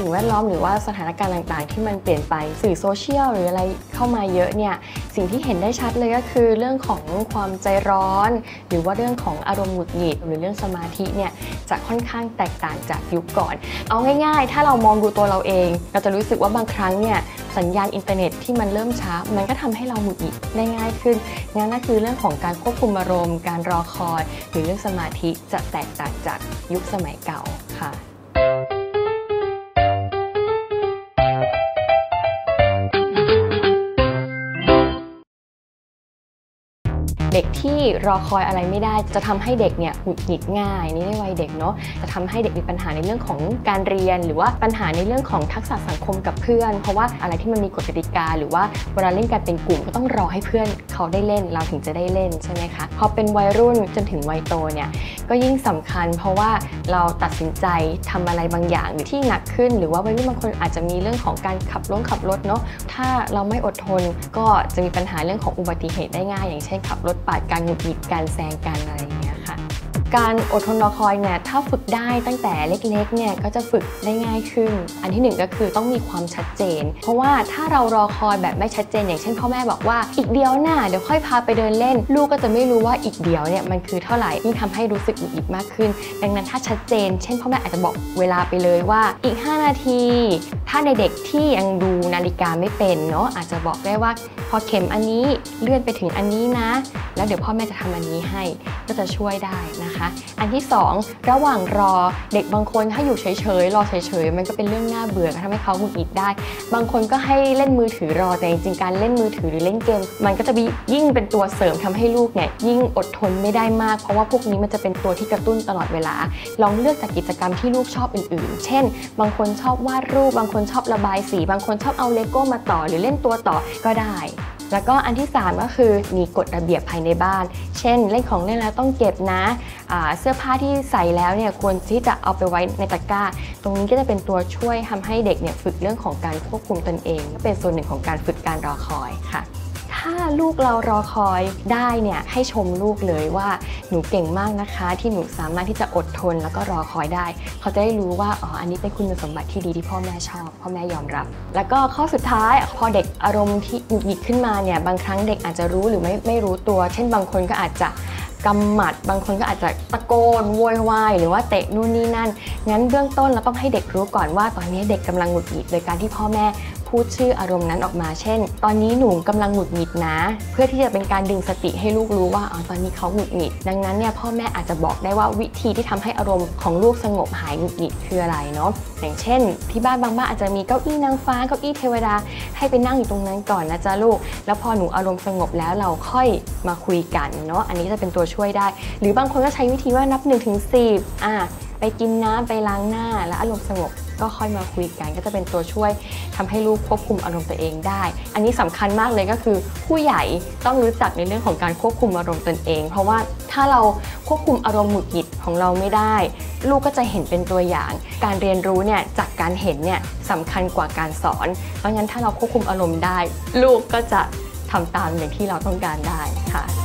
สิ่งแวดล้อมหรือว่าสถานการณ์ต่างๆที่มันเปลี่ยนไปสื่อโซเชียลหรืออะไรเข้ามาเยอะเนี่ยสิ่งที่เห็นได้ชัดเลยก็คือเรื่องของความใจร้อนหรือว่าเรื่องของอารมณ์หงุดหงิดหรือเรื่องสมาธิเนี่ยจะค่อนข้างแตกต่างจากยุคก่อนเอาง่ายๆถ้าเรามองดูตัวเราเองเราจะรู้สึกว่าบางครั้งเนี่ยสัญญาณอินเทอร์เน็ตที่มันเริ่มช้ามันก็ทำให้เราหงุดหงิดได้ง่ายขึ้นงั้นนั่นคือเรื่องของการควบคุมอารมณ์การรอคอยหรือเรื่องสมาธิจะแตกต่างจากยุคสมัยเก่าค่ะเด็กที่รอคอยอะไรไม่ได้จะทำให้เด็กเนี่ยหงุดหงิดง่ายนี่ในวัยเด็กเนาะจะทำให้เด็กมีปัญหาในเรื่องของการเรียนหรือว่าปัญหาในเรื่องของทักษะสังคมกับเพื่อนเพราะว่าอะไรที่มันมีกฎกติกาหรือว่าเวลาเล่นกันเป็นกลุ่มก็ต้องรอให้เพื่อนเขาได้เล่นเราถึงจะได้เล่นใช่ไหมคะพอเป็นวัยรุ่นจนถึงวัยโตเนี่ยก็ยิ่งสำคัญเพราะว่าเราตัดสินใจทำอะไรบางอย่างที่หนักขึ้นหรือว่าวัยรุ่นบางคนอาจจะมีเรื่องของการขับรถเนาะถ้าเราไม่อดทนก็จะมีปัญหาเรื่องของอุบัติเหตุได้ง่ายอย่างเช่นขับรถปาดการหงุดหงิดการแซงกันอะไรอย่างเงี้ยค่ะการอดทนรอคอยเนี่ยถ้าฝึกได้ตั้งแต่เล็กๆเนี่ยก็จะฝึกได้ง่ายขึ้นอันที่หนึ่งก็คือต้องมีความชัดเจนเพราะว่าถ้าเรารอคอยแบบไม่ชัดเจนอย่างเช่นพ่อแม่บอกว่าอีกเดียวน่ะเดี๋ยวค่อยพาไปเดินเล่นลูกก็จะไม่รู้ว่าอีกเดียวเนี่ยมันคือเท่าไหร่ยิ่งทำให้รู้สึกหงุดหงิดมากขึ้นดังนั้นถ้าชัดเจนเช่นพ่อแม่อาจจะบอกเวลาไปเลยว่าอีก5นาทีถ้าในเด็กที่ยังดูนาฬิกาไม่เป็นเนาะอาจจะบอกได้ว่าพอเข็มอันนี้เลื่อนไปถึงอันนี้นะแล้วเดี๋ยวพ่อแม่จะทำอันนี้ให้ก็จะช่วยได้นะคะอันที่2ระหว่างรอเด็กบางคนถ้าอยู่เฉยๆรอเฉยๆมันก็เป็นเรื่องน่าเบื่อทำให้เขาหงุดหงิดได้บางคนก็ให้เล่นมือถือรอแต่จริงๆการเล่นมือถือหรือเล่นเกมมันก็จะยิ่งเป็นตัวเสริมทำให้ลูกเนี่ยยิ่งอดทนไม่ได้มากเพราะว่าพวกนี้มันจะเป็นตัวที่กระตุ้นตลอดเวลาลองเลือกจากกิจกรรมที่ลูกชอบอื่นๆเช่นบางคนชอบวาดรูปบางคนชอบระบายสีบางคนชอบเอาเลโก้มาต่อหรือเล่นตัวต่อก็ได้แล้วก็อันที่3ก็คือมีกฎระเบียบภายในบ้านเช่นเล่นของเล่นแล้วต้องเก็บนะเสื้อผ้าที่ใส่แล้วเนี่ยควรที่จะเอาไปไว้ในตะกร้าตรงนี้ก็จะเป็นตัวช่วยทำให้เด็กเนี่ยฝึกเรื่องของการควบคุมตนเองก็เป็นส่วนหนึ่งของการฝึกการรอคอยค่ะถ้าลูกเรารอคอยได้เนี่ยให้ชมลูกเลยว่าหนูเก่งมากนะคะที่หนูสามารถที่จะอดทนแล้วก็รอคอยได้เขาจะได้รู้ว่าอันนี้เป็นคุณสมบัติที่ดีที่พ่อแม่ชอบพ่อแม่ยอมรับแล้วก็ข้อสุดท้ายพอเด็กอารมณ์ที่หงุดหงิดขึ้นมาเนี่ยบางครั้งเด็กอาจจะรู้หรือไม่รู้ตัวเช่นบางคนก็อาจจะกำหมัดบางคนก็อาจจะตะโกนโวยวายหรือว่าเตะนู่นนี่นั่นงั้นเบื้องต้นเราต้องให้เด็กรู้ก่อนว่าตอนนี้เด็กกำลังหงุดหงิดโดยการที่พ่อแม่พูดชื่ออารมณ์นั้นออกมาเช่นตอนนี้หนูกำลังหงุดหงิดนะเพื่อที่จะเป็นการดึงสติให้ลูกรู้ว่าตอนนี้เขาหงุดหงิดดังนั้นเนี่ยพ่อแม่อาจจะบอกได้ว่าวิธีที่ทำให้อารมณ์ของลูกสงบหายหงุดหงิดคืออะไรเนาะอย่างเช่นที่บ้านบางบ้านอาจจะมีเก้าอี้นางฟ้าเก้าอี้เทวดาให้ไปนั่งอยู่ตรงนั้นก่อนนะจ๊ะลูกแล้วพอหนูอารมณ์สงบแล้วเราค่อยมาคุยกันเนาะอันนี้จะเป็นตัวช่วยได้หรือบางคนก็ใช้วิธีว่านับ1 ถึง 10ไปกินน้ำไปล้างหน้าแล้วอารมณ์สงบก็ค่อยมาคุยกันก็จะเป็นตัวช่วยทำให้ลูกควบคุมอารมณ์ตัวเองได้อันนี้สำคัญมากเลยก็คือผู้ใหญ่ต้องรู้จักในเรื่องของการควบคุมอารมณ์ตนเองเพราะว่าถ้าเราควบคุมอารมณ์หงุดหงิดของเราไม่ได้ลูกก็จะเห็นเป็นตัวอย่างการเรียนรู้เนี่ยจากการเห็นเนี่ยสำคัญกว่าการสอนเพราะงั้นถ้าเราควบคุมอารมณ์ได้ลูกก็จะทำตามอย่างที่เราต้องการได้ค่ะ